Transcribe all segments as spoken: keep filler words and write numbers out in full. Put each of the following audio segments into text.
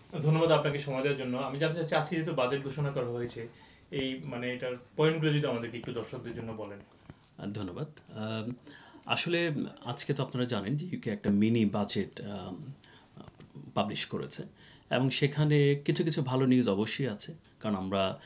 ধন্যবাদ আপনাকে সময় দেওয়ার জন্য। আমি জানতে চাচ্ছি আজকে যেহেতু বাজেট ঘোষণা করা হয়েছে, এই মানে এটার পয়েন্টগুলো যদি আমাদেরকে একটু দর্শকদের জন্য বলেন। আ ধন্যবাদ। আম আসলে আজকে তো আপনারা জানেন যে ইউকে একটা মিনি বাজেট আম আ পাবলিশ করেছে এবং সেখানে কিছু, কিছু ভালো নিউজ অবশ্যই আছে। কারণ আমরা এ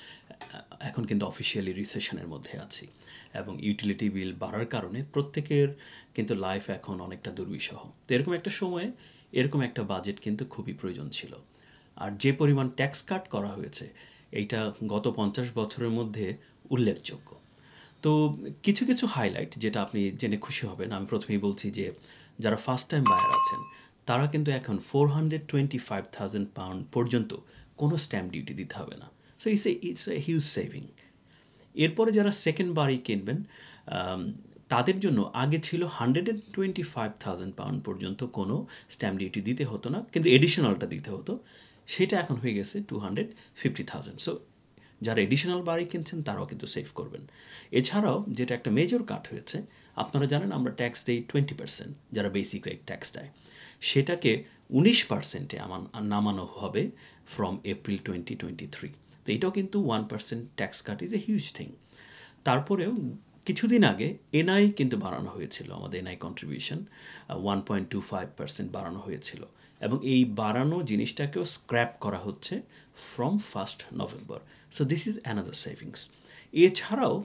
এখন কিন্তু অফিসিয়ালি রিসেশনের মধ্যে আছি এবং ইউটিলিটি বিল বাড়ার কারণে প্রত্যেকের কিন্তু লাইফ এখন অনেকটা দুর্বিষহ। তো এরকম একটা সময়ে এরকম একটা বাজেট কিন্তু খুবই প্রয়োজন ছিল। আর যে পরিমাণ ট্যাক্স কাট করা হয়েছে, এইটা গত পঞ্চাশ বছরের মধ্যে উল্লেখযোগ্য। তো কিছু, কিছু হাইলাইট যেটা আপনি জেনে খুশি হবেন। আমি প্রথমেই বলছি যে যারা ফার্স্ট টাইম বায়ার আছেন, তারা কিন্তু এখন four hundred twenty five thousand pound পর্যন্ত কোনো স্ট্যাম্প ডিউটি দিতে হবে না। So it's a it's a huge saving. এরপরে যারা সেকেন্ড বারই কিনবেন, আম তাদের জন্য আগে ছিল hundred and twenty five thousand pound পর্যন্ত কোনো স্ট্যাম্প ডিউটি দিতে হতো না, কিন্তু এডিশনালটা দিতে হতো। সেটা এখন হয়ে গেছে two hundred fifty thousand. So যারা এডিশনাল বাড়ি কিনছেন তারাও কিন্তু সেভ করবেন। এছাড়াও যেটা একটা মেজর কাট হয়েছে, আপনারা জানেন আমরা ট্যাক্স দেই টোয়েন্টি পার্সেন্ট, যারা বেসিক রেট ট্যাক্স দেয়। সেটাকে উনিশ পার্সেন্টে আমান নামানো হবে from April twenty twenty three. তো এটাও কিন্তু one percent tax cut is a huge thing. তারপরেও কিছুদিন আগে এনআই কিন্তু বাড়ানো হয়েছিল, আমাদের NI contribution one point two five percent বাড়ানো হয়েছিল এবং এই বাড়ানো জিনিসটাকেও স্ক্র্যাপ করা হচ্ছে from first November. So this is another savings. এছাড়াও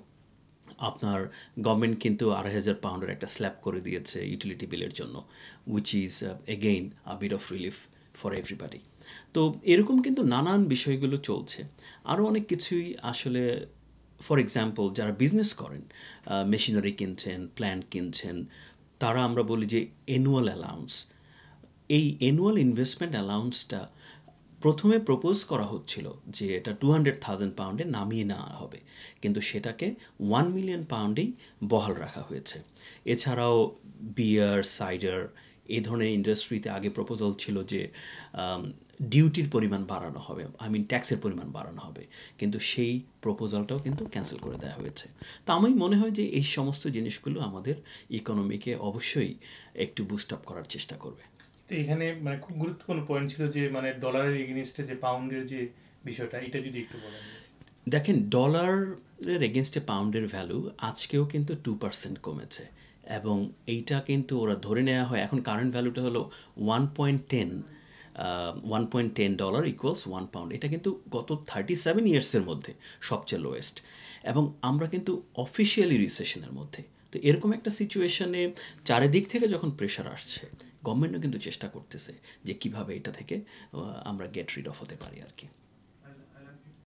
আপনার গভর্নমেন্ট কিন্তু আড়াই হাজার পাউন্ডের একটা স্ল্যাব করে দিয়েছে ইউটিলিটি বিলের জন্য, which is again a bit of relief for everybody. তো এরকম কিন্তু নানান বিষয়গুলো চলছে। আরও অনেক কিছুই আসলে, ফর এক্সাম্পল যারা বিজনেস করেন, মেশিনারি কিনছেন, প্ল্যান্ট কিনছেন, তারা আমরা বলি যে অ্যানুয়াল অ্যালাউন্স। এই অ্যানুয়াল ইনভেস্টমেন্ট অ্যালাউন্সটা প্রথমে প্রপোজ করা হচ্ছিল যে এটা টু হান্ড্রেড থাউজেন্ড পাউন্ডে নামিয়ে নেওয়া হবে, কিন্তু সেটাকে ওয়ান মিলিয়ন পাউন্ডেই বহাল রাখা হয়েছে। এছাড়াও বিয়ার, সাইডার এই ধরনের ইন্ডাস্ট্রিতে আগে প্রপোজাল ছিল যে ডিউটির পরিমাণ বাড়ানো হবে, আই মিন ট্যাক্সের পরিমাণ বাড়ানো হবে, কিন্তু সেই প্রপোজালটাও কিন্তু ক্যান্সেল করে দেওয়া হয়েছে। তা আমি মনে হয় যে এই সমস্ত জিনিসগুলো আমাদের ইকোনমিকে অবশ্যই একটু বুস্ট আপ করার চেষ্টা করবে। তো এখানে মানে খুব গুরুত্বপূর্ণ পয়েন্ট ছিল যে মানে ডলারের এগেনস্টে যে পাউন্ডের যে বিষয়টা, এটা যদি একটু বলেন। দেখেন, ডলারের এগেনস্টে পাউন্ডের ভ্যালু আজকেও কিন্তু টু পার্সেন্ট কমেছে এবং এইটা কিন্তু ওরা ধরে নেওয়া হয়, এখন কারেন্ট ভ্যালুটা হলো one point ten one point ten dollar equals one pound. এটা কিন্তু গত থার্টি সেভেন ইয়ার্সের মধ্যে সবচেয়ে লোয়েস্ট এবং আমরা কিন্তু অফিসিয়ালি রিসেশনের মধ্যে। তো এরকম একটা সিচুয়েশনে চারিদিক থেকে যখন প্রেশার আসছে, গভর্নমেন্টও কিন্তু চেষ্টা করতেছে যে কিভাবে এটা থেকে আমরা গেট রিড অফ হতে পারি আর কি।